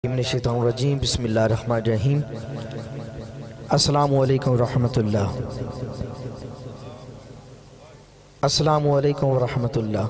रजीम बिस्मिल्लाहिर्रहमानिर्रहीम। अस्सलामु अलैकुम रहमतुल्लाह। अस्सलामु अलैकुम रहमतुल्लाह।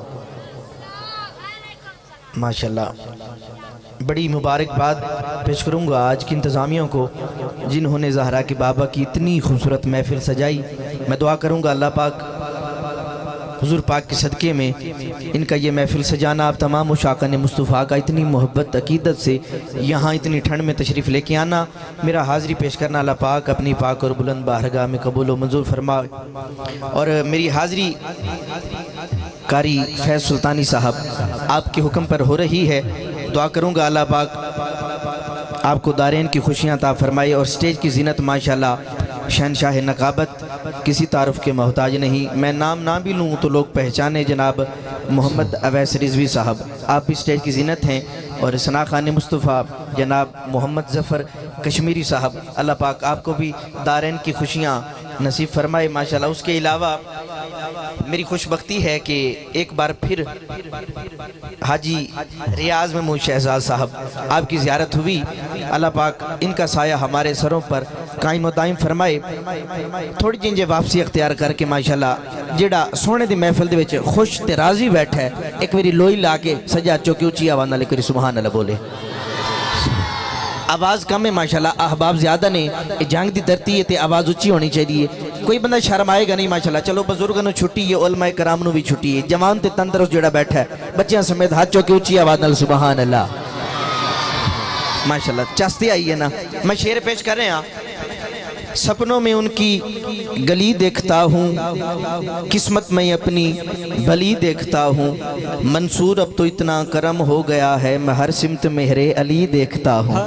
माशाल्लाह, बड़ी मुबारकबाद पेश करूँगा आज की इंतज़ामियों को जिन्होंने ज़हरा के बाबा की इतनी खूबसूरत महफिल सजाई। मैं दुआ करूँगा अल्लाह पाक हुज़ूर पाक के सदक़े में इनका ये महफिल सजाना, आप तमाम मुशाक़ान मुस्तफ़ा का इतनी मोहब्बत अक़ीदत से यहाँ इतनी ठंड में तशरीफ़ लेके आना, मेरा हाज़री पेश करना अल्लाह पाक अपनी पाक और बुलंद बारगाह में कबूल व मंजूर फरमाए। और मेरी हाज़री कारी फैज़ सुल्तानी साहब आपके हुक्म पर हो रही है। दुआ करूँगा अल्लाह पाक आपको दारैन की खुशियाँ अता फरमाए। और स्टेज की ज़ीनत माशाल्लाह शहनशाह नकाबत, किसी तारुफ के मोहताज नहीं। मैं नाम ना भी लूँ तो लोग पहचाने जनाब मोहम्मद अवैस रिजवी साहब, आप भी स्टेज की ज़ीनत हैं। और सना खान मुस्तफ़ा जनाब मोहम्मद ज़फ़र कश्मीरी साहब, अल्लाह पाक आपको भी दारैन की खुशियाँ नसीब फरमाए माशाल्लाह। उसके अलावा मेरी खुशबख्ती है कि एक बार फिर हाजी रियाज महमूद शहजाद साहब आपकी ज़ियारत हुई। अल्लाह पाक इनका साया हमारे सरों पर कायम दायम फरमाए। थोड़ी जिंजे वापसी अख्तियार करके माशाल्लाह जेड़ा सोने दी महफिल दे विच खुश ते राजी बैठा है, एक बारी लोई ला के सजा चौकी उची आवाज़ नाल करी सुभान अल्लाह बोले। आवाज़ कम है माशाल्लाह, अहबाब ज़्यादा ने, जंग की धरती है तो आवाज़ उच्ची होनी चाहिए। कोई बंदा शर्म आएगा नहीं माशाल्लाह। चलो बजुर्गों को छुट्टी है, उलमाए कराम को भी छुट्टी है। जवान ते तंदरुस्त जोड़ा बैठा है बच्चों समेत हाथ चौके उच्ची आवाज़ नाल सुभान अल्लाह माशाल्लाह। चस्ती आई है ना। मैं शेर पेश कर रहा। सपनों में उनकी गली देखता हूँ, किस्मत में अपनी भली देखता हूँ। मंसूर अब तो इतना करम हो गया है, मैं हर सिमत मेहरे अली देखता हूँ।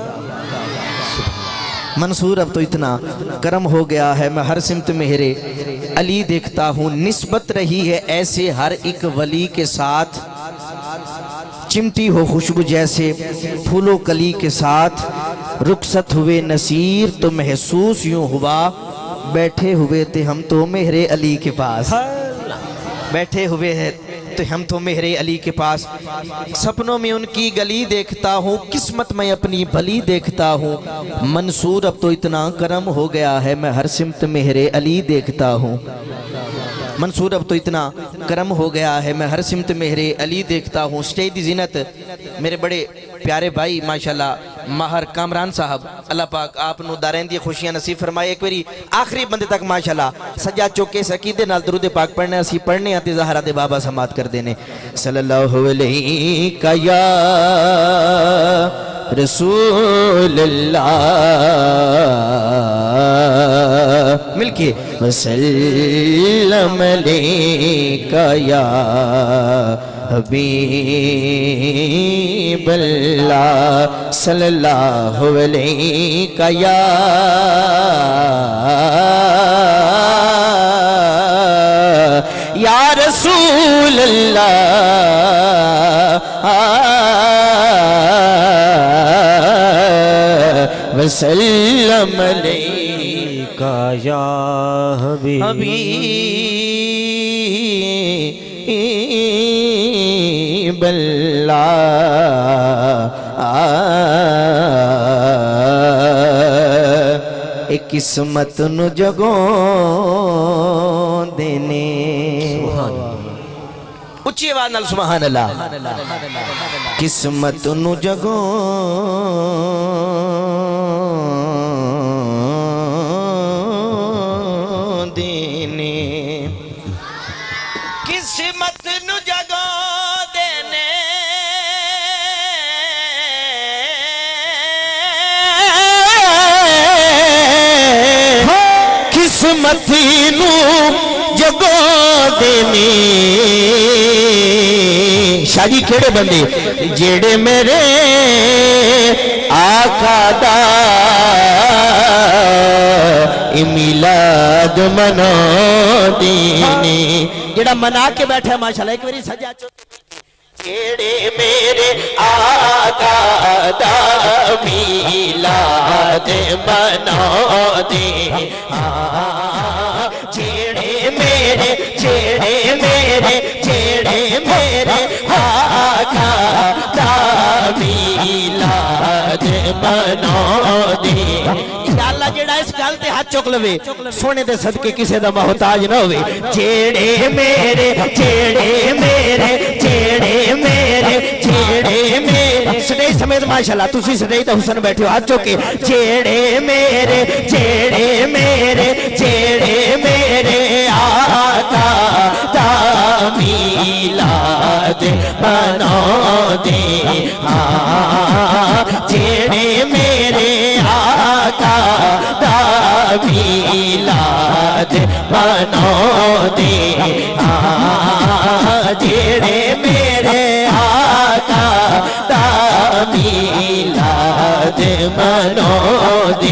मंसूर अब तो इतना करम हो गया है, मैं हर सिमत मेहरे अली देखता हूँ। निस्बत रही है ऐसे हर एक वली के साथ, चिमटी हो खुशबू जैसे फूलों कली के साथ। रुखसत हुए नसीर तो महसूस यूं हुआ, बैठे हुए थे हम तो मेहरे अली के पास। बैठे हुए हैं तो हम तो मेहरे अली के पास। सपनों में उनकी गली देखता हूँ, किस्मत में अपनी भली देखता हूँ। मंसूर अब तो इतना करम हो गया है, मैं हर सिमत मेहरे अली देखता हूँ। मंसूर अब तो इतना करम हो गया है, मैं हर सिमत मेहरे अली देखता हूँ। स्टेज की ज़ीनत मेरे बड़े प्यारे भाई माशाल्लाह माहर कामरान साहब, अल्लाह पाक आपनू दारैन दी खुशियां नसीब फरमाए। एक बारी आखिरी बंदे तक माशाल्लाह सजा चौके सकीदे नाल दरूद पाक पढ़ने असी पढ़ने आते ज़हरा दे बाबा समात कर देने सल्लल्लाहु अलैहि का या रसूल अल्लाह मिलके वसल्लम अलैका या हबीबल्लाह सल्लल्लाहु अलैका या रसूल अल्लाह वसल्लम अलैका या एक किस्मत नु जगो देने उच्ची आवाज़ नाल सुभान अल्लाह। किस्मत नु जगो देने, किस्मत नु जगो देने, किस्मत नू जगो देने। शाजी केड़े बंदे जेड़े मेरे आका दा मिलाद मना देने। जेड़ा मना के बैठा माशाल्लाह एक बारी सजा जेड़े मेरे आका दा मिलाद मना दे। जेड़े मेरे जेड़े मेरे जेड़े मेरे आका दा मिलाद मनाओदे। अल्लाह जेड़ा इस गल ते हाथ चुक लवे सोने दे सदके किसे दा मोहताज ना होवे। जेड़े मेरे स्टेज समेत माशाल्लाह तुसी स्टेज दा हुसन बैठे हो हाथ चुके। जेड़े मेरे आका दा मिलाद मनाओदे। हाँ जेड़े मेरे आका दा मिलाद मनाओदे। हाँ जेड़े मेरे आका दा मिलाद मनाओदे।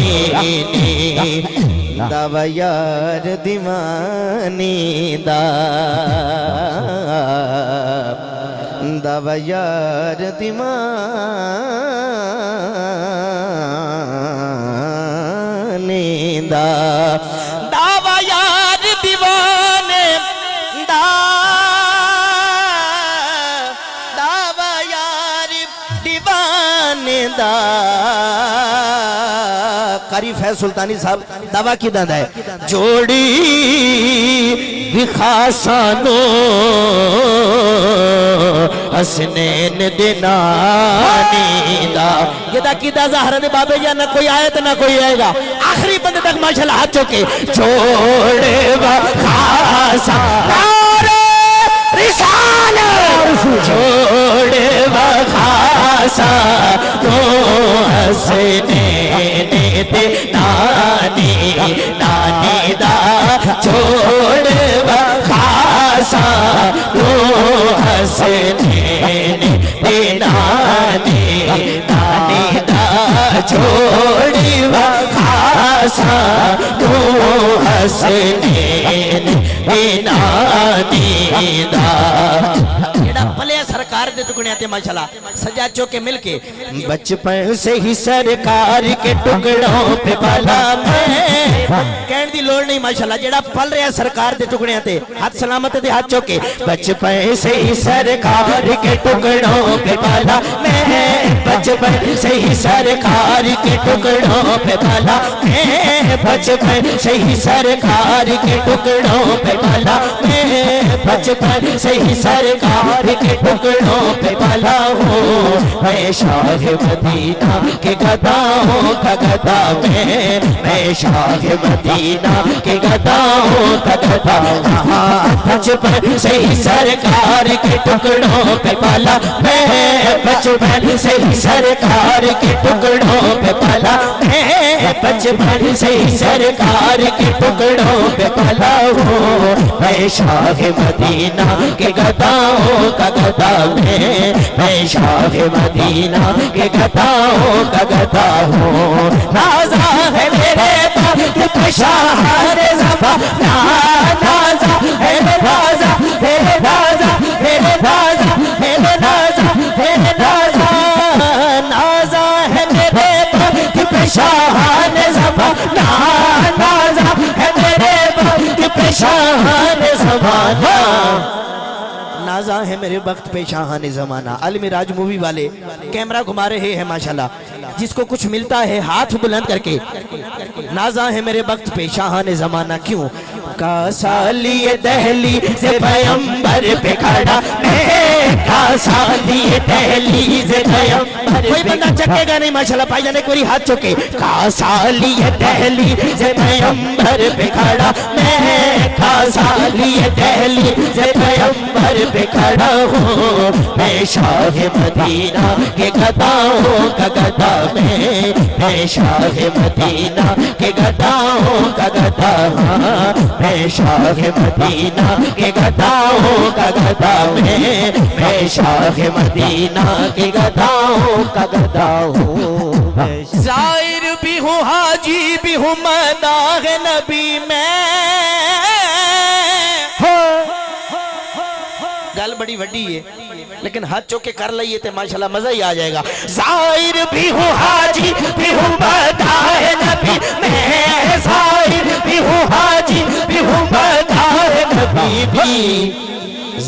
दावा यार दीवानी दा, दावा यार दीवानी दा, दावा यार दीवाने दा, दावा यार दीवाने दा। कारी फैज सुल्तानी साहब दावा की दादा है। जोड़ी विखासानो हसनैन दिनानी दा। किदा किदा ज़हरा दे बाबे या ना कोई आए तो ना कोई आएगा। आखिरी बंदे तक माशाल्लाह हाथ चुके। जोड़े विखासा जोड़े विखासा तो हसनैन नानी नानी दा। जोड़ खासा तो हसनैन नानी नानी दा। जोड़ खासा तो हसनैन नानी दा। पलिया सरकार दे टुकड़े आते माशाल्लाह सजा चौके मिलके। बचपन से ही सरकार के टुकड़ों पे पला मैं। कहने दी लोड़ नहीं माशाल्लाह जेड़ा पल रहा सरकार दे टुकड़े आते हाथ सलामत दे हाथ चौके। बचपन से ही सरकार के टुकड़ों पे पला मैं। बचपन से ही सरकार के टुकड़ों पे पला मैं। बचपन से ही सरकार के टुकड़ों पे पला मैं। बचपन से ही सरकार के टुकड़ों पे पला हूँ मैं। शाह मदीना के गदाओं का गदा मैं शाह मदीना के गदाओं का गदा। बचपन से ही सरकार के टुकड़ों पे पला मैं। बचपन से ही सरकार के टुकड़ों पे पला मैं। बचपन से ही सरकार के टुकड़ों पे पला हूँ मैं। शाह मदीना के गदाओं का गदा मैं शाह मदीना के गदाओं का गदा हूँ। नाज़ा है मेरे पे शाहर ज़माना। नाज़ा है नाज़ा मेरे नाज़ा मेरे नाज़ा मेरे नाज़ा मेरे नाज़ा। नाज़ा है मेरे पे शाहर ज़माना। नाज़ा है मेरे पे शाहर ज़माना। नाज़ा है मेरे वक्त पे शाहाने ज़माना। आलिम राज मूवी वाले कैमरा घुमा रहे हैं माशाल्लाह। जिसको कुछ मिलता है हाथ बुलंद करके। नाज़ा है मेरे वक्त पे शाहाने ज़माना। क्यों कासाली दहली से पैगंबर पे खड़ा मैं। कासाली दहली से पैगंबर कोई बंदा चकेगा नहीं माशाल्लाह। भाईजान एक बारी हाथ चुके। कासाली दहली से पैगंबर पे खड़ा मैं। कासाली दहली से पैगंबर पे खड़ा हूँ मैं। शाह मदीना के गदाओं का गदा मैं शाह मदीना के गदाओं का गदा। मैं शाह मदीना के गदाओं का गदा मैं शाह मदीना के गदाओं का गदा हूँ। जाहिर भी हूँ हाजी भी हूँ मदाह नबी मैं। गल बड़ी वड्डी है लेकिन हाथ चौके कर लइए तो माशाल्लाह मजा ही आ जाएगा। जाहिर भी हूँ हाजी भी हूँ मदाह नबी मैं। जाहिर भी हूँ हाजी भी हूँ मदाह नबी भी।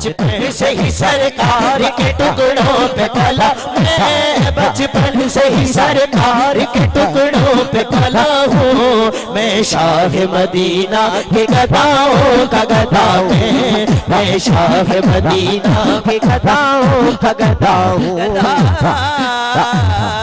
बचपन से ही सरकार के टुकड़ों पे पला, मैं बचपन से ही सरकार के टुकड़ों पे पला हूँ। मैं शाह मदीना के गदाओं का गदा हूँ, मैं शाह मदीना के गदाओं का गदा हूँ।